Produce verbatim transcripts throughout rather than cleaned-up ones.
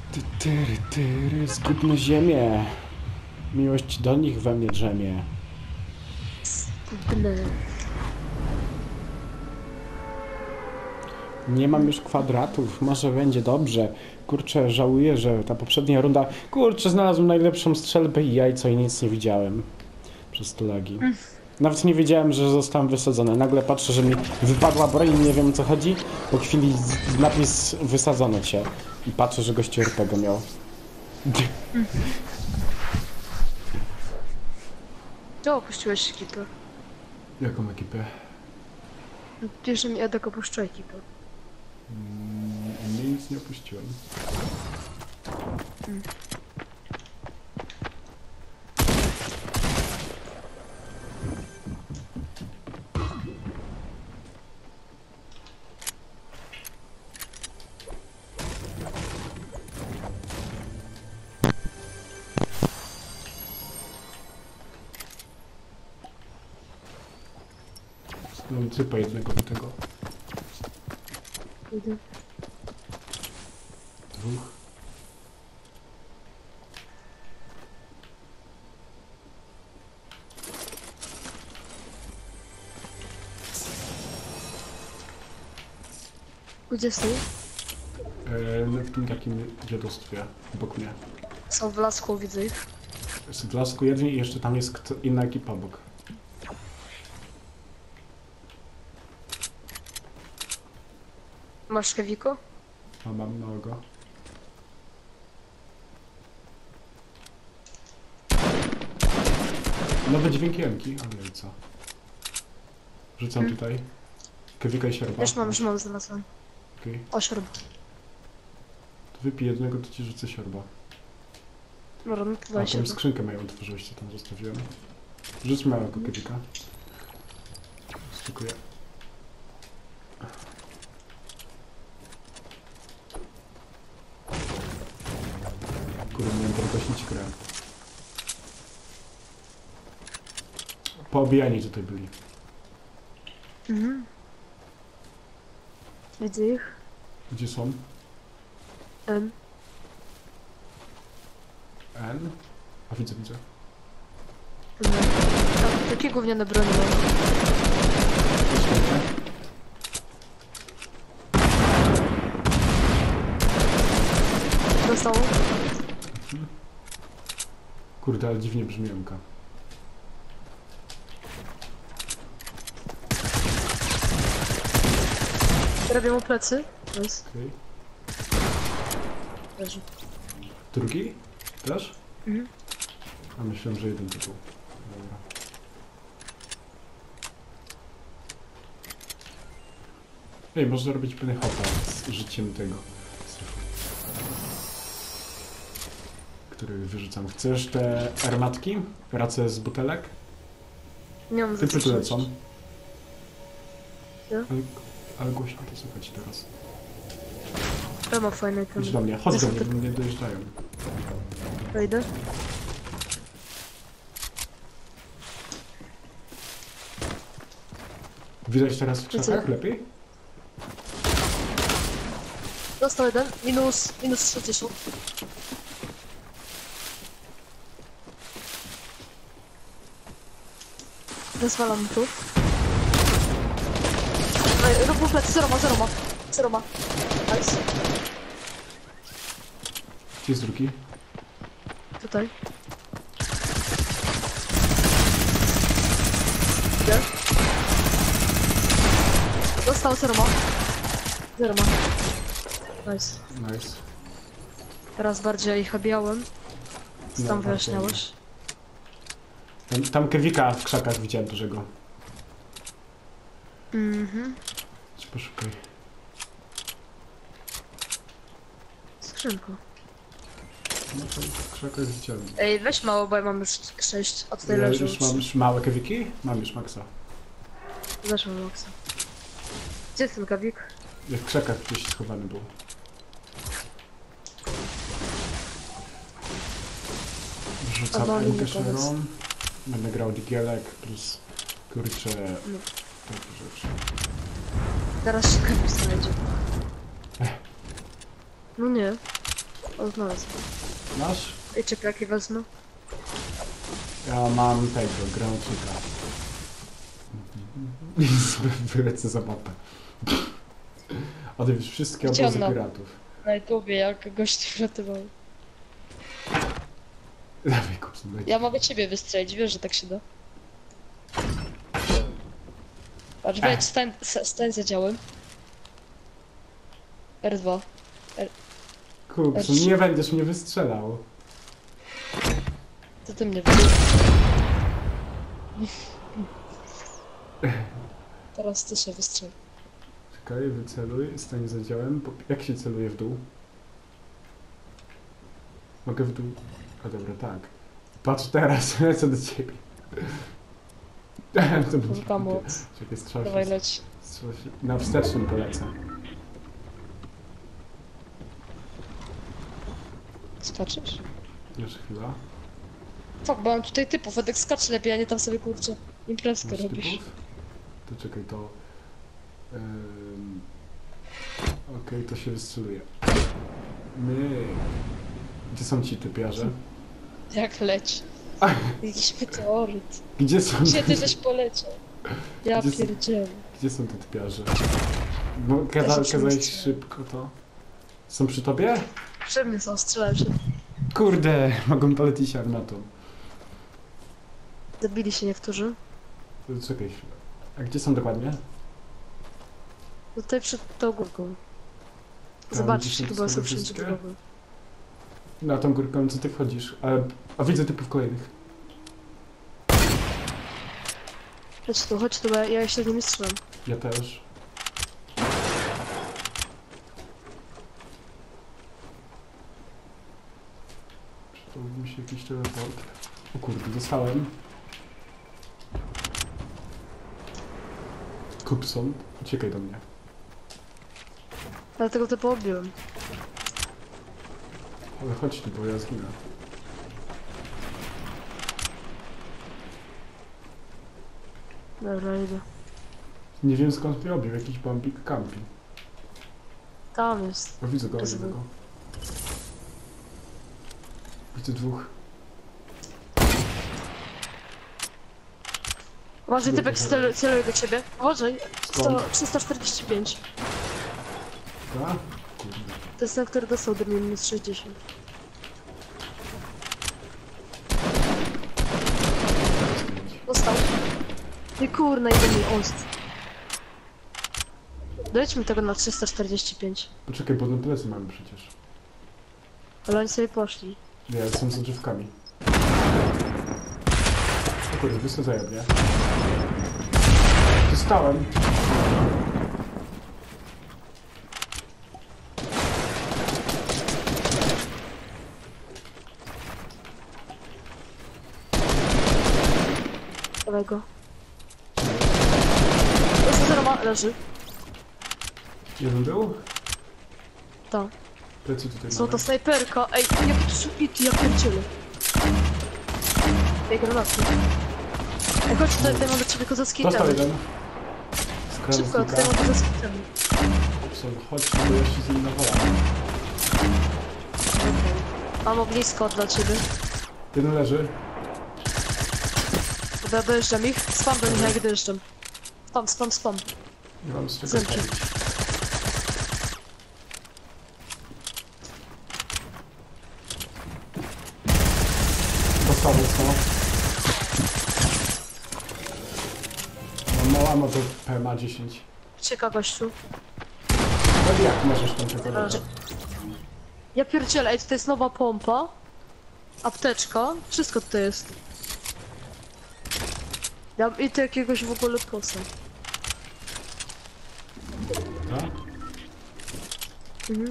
Ty, tyry, tyry, zgubne ziemię. Miłość do nich we mnie drzemie. Zgubne. Nie mam już kwadratów, może będzie dobrze. Kurczę, żałuję, że ta poprzednia runda... Kurczę, znalazłem najlepszą strzelbę i jajco i nic nie widziałem. Przez te lagi. Nawet nie wiedziałem, że zostałem wysadzony. Nagle patrzę, że mi wypadła broń i nie wiem o co chodzi. Po chwili z- napis wysadzono cię. I patrzę, że gościu R P G miał. Czemu opuściłeś ekipę? Jaką ekipę? Pierwszy mi Edek opuszcza ekipę. Mm, mnie nic nie opuściłem. Mm. Mam cypa jednego do tego. Idę. Dwóch. Gdzie są? E, no w tym takim dziadostwie obok mnie. Są w lasku, widzę ich. Jest w lasku jeden i jeszcze tam jest kto, inna ekipa obok. Masz Kewiko? A mam małego. Nowe dźwięki Emki, ale i co? Rzucam Hmm. tutaj. Kewika i siorba. Już mam, już mam, znalazłem. Okej. O, siorb. To wypij jednego, to ci rzucę siorba. Dobra, no to A, daj tą siorb. skrzynkę moją otworzyłeś, co tam zostawiłem. Rzuć małego Kewika. Dziękuję. Kurde, miałem podgłosić grę. Poobijani tutaj byli. Mhm. Widzę ich. Gdzie są? M. N? A widzę, widzę. Dobra. Tam takie gówniane broni mam. Dosłownie. Dostał. Kurde, ale dziwnie brzmi Emka. Robię mu plecy. Nice. Okej. Leży. Drugi? Też? Mhm. A myślałem, że jeden to był. Dobra. Ej, można robić penny hopa z życiem tego strefu, który wyrzucam. Chcesz te armatki? Racę z butelek? Nie mam Typy tu zatrzymać. lecą. Ja? Ale, ale głośno to słychać teraz. To ma fajne Chodź ten. do mnie, chodź do mnie, Wysoko- bo mnie dojeżdżają. Wejdę. Widać teraz w Widzę. krzakach lepiej? Dostał jeden. Minus, minus sześćdziesiąt. Rozwalam tu. Ej, rób mu plecy, zero ma, zero ma. Zero ma. Nice. Gdzie jest drugi? Tutaj. Gdzie? Dostał, zero ma. Zero ma. Nice. Nice. Teraz bardziej chabiałem. Co No, tam bardzo wyjaśniałeś? Tam, tam Kewika w krzakach widziałem dużego. Mhm. Chodź, poszukaj. Skrzynka. No to w krzakach widziałem. Ej, weź mało, bo ja mam już sześć, a tutaj Ja leży już mam już małe Kewiki? Mam już maksa. Zeszło Maxa. Gdzie jest ten gabik? W krzakach gdzieś schowany był. Rzucam Albo M K inny szerą. pomysł. Będę grał digielek plus kurczę No. takie rzeczy. Teraz się gabik znajdzie. Ech. No nie. O, znalazł. Masz? Ej, czekaj, jakie wezmę? Ja mam tego, grączyka. Wylecę za mapę. Odwiedź wszystkie obozy Widziałam na- piratów. Na YouTubie, jak gość ratował. Dawaj, kupcy, daj. Ja mogę ciebie wystrzelić, wiesz, że tak się da. Patrz, wejdź, stań, s- stań za działem. R dwa. Kupcu, nie będziesz mnie wystrzelał. To ty mnie wystrzelisz. Teraz ty się wystrzeli. Czekaj, wyceluj, stań za działem. Po- Jak się celuje w dół? Mogę w dół? A dobra, tak. Patrz teraz, lecę do ciebie. To będzie Kurka głupie. moc. Czekaj, strzał Dawaj, się. leć. Strzał się. Na wstecznym polecę. Skaczesz? Już chwila. Fuck, bo mam tutaj typów, Edek skacz lepiej, a nie tam sobie, kurczę, imprezkę Masz robisz. typów? To czekaj, to... Ym... Okej, to się wystrzeluje. My. Gdzie są ci typiarze? Jak leć? Jakiś meteoryt. Gdzie są Gdzie ty żeś poleciał? Ja Gdzie są- pierdzielę. Gdzie są te typiarze? Bo kaza, Też kazałeś oczywiście. szybko to. Są przy tobie? Przy mnie są, strzelałem się. Kurde, mogą polecieć armatą. Zabili się niektórzy. To czekaj chwilę. A gdzie są dokładnie? Tutaj przed tą górką. Tam, Zobaczysz, gdzie są chyba te są schody wszędzie wszystkie? drogi. Na tą górkę, co ty wchodzisz? A, a widzę typów kolejnych. Chodź tu, chodź tu, bo ja, ja się z nimi strzelam. Ja też. Przydałby mi się jakiś teleport. O kurde, dostałem. Kupson, uciekaj do mnie. Dlatego to poobiłem. Ale chodź tu, bo ja zginę. Dobra, idę. Nie wiem skąd mnie robił, jakiś bambik campi. Tam jest. O, widzę go, Jest widzę go. Widzę dwóch. Uważaj, typek celu- celuje do ciebie. Uważaj, sto, Skąd? trzysta czterdzieści pięć. Da? Kurde. To jest ten, który dostał do mnie minus sześćdziesiąt. Dostał. I kurna, idę mi ost. Dojdźmy tego na trzysta czterdzieści pięć. Poczekaj, bo na plecy mamy przecież. Ale oni sobie poszli. Nie, są za drzewkami. O kurde, wysadzają mnie. Dostałem. Dawaj go. Jest zero ma, leży. Jeden był? To. Plecy tutaj Złota mamy. snajperka. Ej, jak to są hity, ja pierdzielę. Ej, granaty. Ej, chodź tutaj, tutaj mam do ciebie kozacki Dostał item. jeden. Z Szybko, tutaj krawężnika. mam kozacki item. Kupson, chodź, bo ja się z nim nawalam. Mam blisko dla ciebie. Jeden leży. Dobra, dojeżdżam ich. Spam do nich, jak dojeżdżam. Spam, spam, spam. Nie mam z czego Zemki. spalić. Dostał mocno. Mam mała ma do P M A dziesięć. Cieka gościu. No i jak możesz tam tego Dobra, dodać? Ja pierdzielę, ej, to jest nowa pompa. Apteczka. Wszystko tutaj jest. Ja i to jakiegoś w ogóle posa. Tak? Mhm.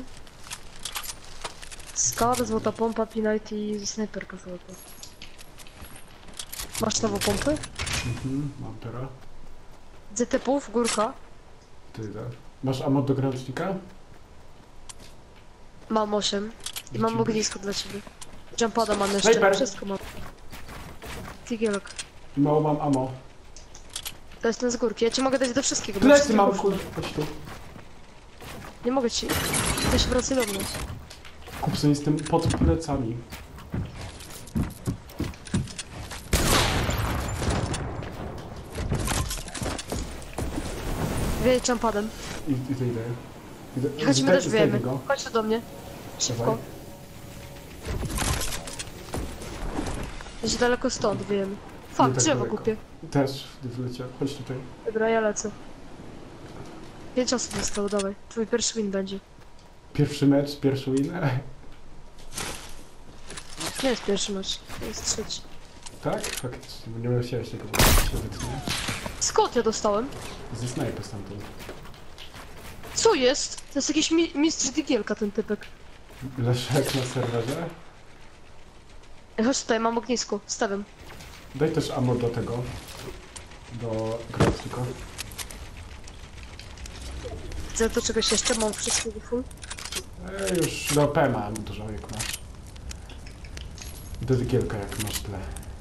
Skar, złota pompa, pinite i snajperka złota. Masz nową pompę? Mhm, mam teraz. Widzę typów, górka. Ty dasz. Masz ammo do granatnika? Mam osiem. I mam Dzięki. ognisko dla ciebie. Jumpada mam jeszcze, Snajper. wszystko mam. Tigielok. Mało mam ammo. To jest ten z górki, ja ci mogę dać do wszystkiego. bo Plecy wszystkiego mam, użyję. kurde. Chodź tu. Nie mogę ci. Ty się wracaj do mnie. Kupson jestem pod plecami. Wiejczam padem. I, i to idę. idę. Chodźmy Zdaj- też wiemy. zdejmę go. Chodź tu do mnie. Szybko. Dawaj. Gdzieś daleko stąd wiemy. Nie Fuck, tak drzewo daleko. kupię. Też wleciał. Chodź tutaj. Dobra, ja lecę. Pięć osób zostało, dawaj. Twój pierwszy win będzie. Pierwszy mecz, pierwszy win. Nie jest pierwszy mecz, to jest trzeci. Tak? Faktycznie, bo nie musiałeś tego powiedzieć obecnie. Skąd ja dostałem? Ze snajpy stamtąd. Co jest? To jest jakiś mi mistrz digielka ten typek. Leszek na serwerze. Ej, chodź tutaj, mam ognisko, stawiam. Daj też ammo do tego. Do gratnika. Chcę do czegoś jeszcze, mam wszystkiego full. E, już do P mam dużo jak masz. Do digielka jak masz tyle.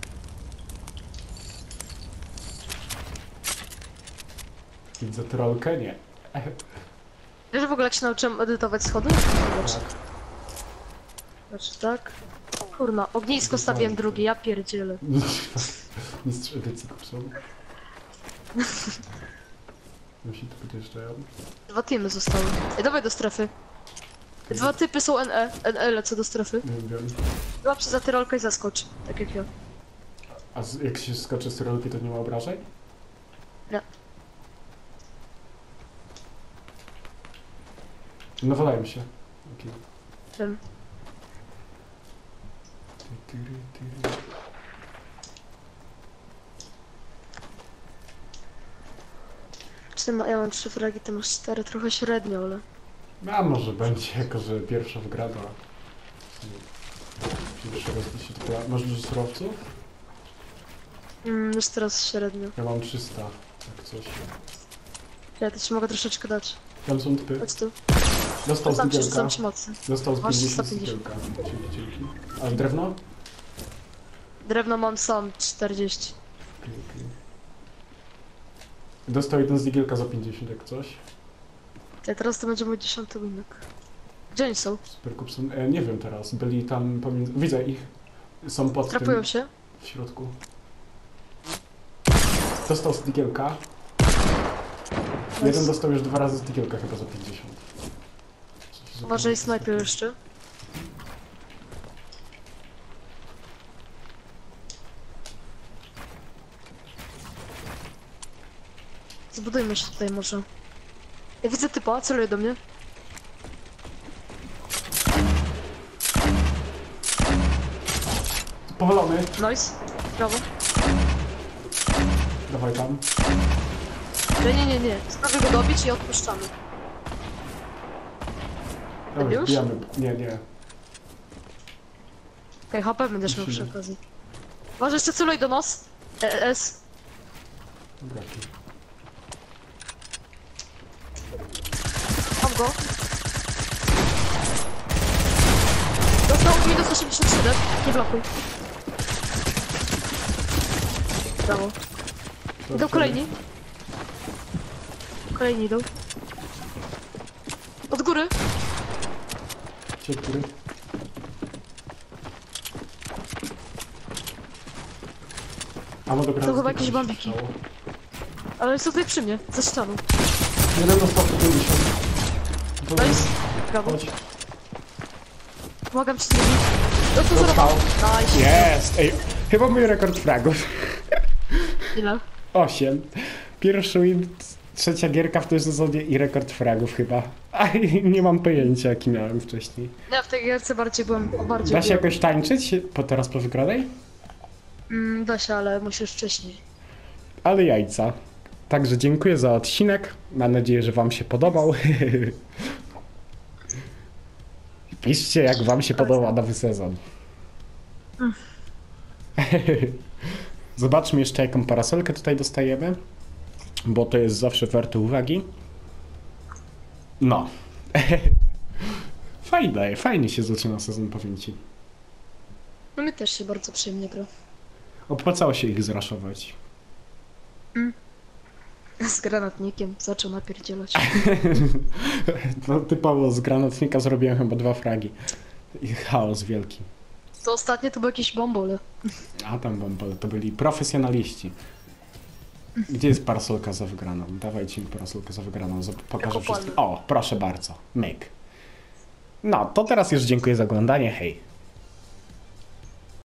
Widzę trollkę? Nie. Wiesz w ogóle jak się nauczyłem edytować schody? Zobacz. Tak. Zobacz, tak. Kurna, ognisko stawiłem drugie, ja pierdzielę. Mistrz edycji kupson. Musi tu podjeżdżają. Dwa teamy zostały. Ej, dawaj do strefy. Dwa typy są N E. N E lecę do strefy. Nie wiem. Łap się za tyrolkę i zaskocz. Tak jak ja. A z, jak się skoczy z rolki, to nie ma obrażeń? Nie. Nawalają się. Okay. Wiem. Czy ty ma, ja mam trzy fragi, ty masz cztery, trochę średnio, ale... A może będzie, jako że pierwsza wygrana. Pierwszy raz się tylko... Masz dużo surowców? Mm, już teraz średnio. Ja mam trzysta, jak coś. Ja to ci mogę troszeczkę dać. Tam są typy. Chodź tu. Dostał z Tam ci digielka. rzucam ci mocy. Dostał z Masz pięćdziesiąt z sto pięćdziesiąt. digielka. Dzięki, dzięki. A drewno? Drewno mam sam, czterdzieści. Okay, okay. Dostał jeden z digielka za pięćdziesiąt, jak coś. Ja teraz to będzie mój dziesiąty winek. Gdzie oni są? Super Kupson. E, nie wiem teraz, byli tam pomiędzy... Widzę ich. Są pod Trapują tym... się? w środku. Dostał z digielka. Nice. Jeden dostał już dwa razy z digielka, chyba za pięćdziesiąt. Coś za Uważaj, pięćdziesiąt. snajper jeszcze. Zbudujmy się tutaj może. Ja widzę typa, celuje do mnie. Powalony. Nice. Brawo. Dawaj tam. Nie, nie, nie, nie. Spróbuj go dobić i odpuszczamy. Dobra, już? wbijamy. Nie, nie. Okej, okay, H P będziesz miał przy Musimy. okazji. Może jeszcze celuj do nas. E E S. Dobra. Mam go. Dostał minus osiemdziesiąt siedem. Nie blokuj. Brawo. Idą kolejni. Kolejni idą. Od góry. Cię, który? A no dobra. To chyba jakieś bambiki. Ale są tutaj przy mnie, za ścianą. Jeden dostał sto pięćdziesiąt. Nice. Brawo. Chodź. Pomagam ci z nimi. No to Dostał. zrobię. Nice. Jest! Ej, chyba mój rekord fragów. Ile? Osiem. Pierwszy win, trzecia gierka w tym sezonie i rekord fragów chyba. A nie mam pojęcia jaki miałem wcześniej. Ja w tej gierce bardziej byłem, bardziej Da się byłem. jakoś tańczyć po teraz po wygranej? Mm, da się, ale musisz wcześniej. Ale jajca. Także dziękuję za odcinek. Mam nadzieję, że wam się podobał. Piszcie, jak wam się podoba nowy sezon. Zobaczmy jeszcze, jaką parasolkę tutaj dostajemy, bo to jest zawsze warte uwagi. No. Fajne, fajnie się zaczyna sezon, powiem ci. No mi też się bardzo przyjemnie gra. Opłacało się ich zraszować. Z granatnikiem zaczął napierdzielać. No typowo z granatnika zrobiłem chyba dwa fragi. I chaos wielki. To ostatnie to były jakieś bambole. A tam wam powiem, to byli profesjonaliści. Gdzie jest parasolka za wygraną? Dawajcie mi parasolkę za wygraną, zob- pokażę Jako wszystkim. O, proszę bardzo, myk. No, to teraz już dziękuję za oglądanie, hej.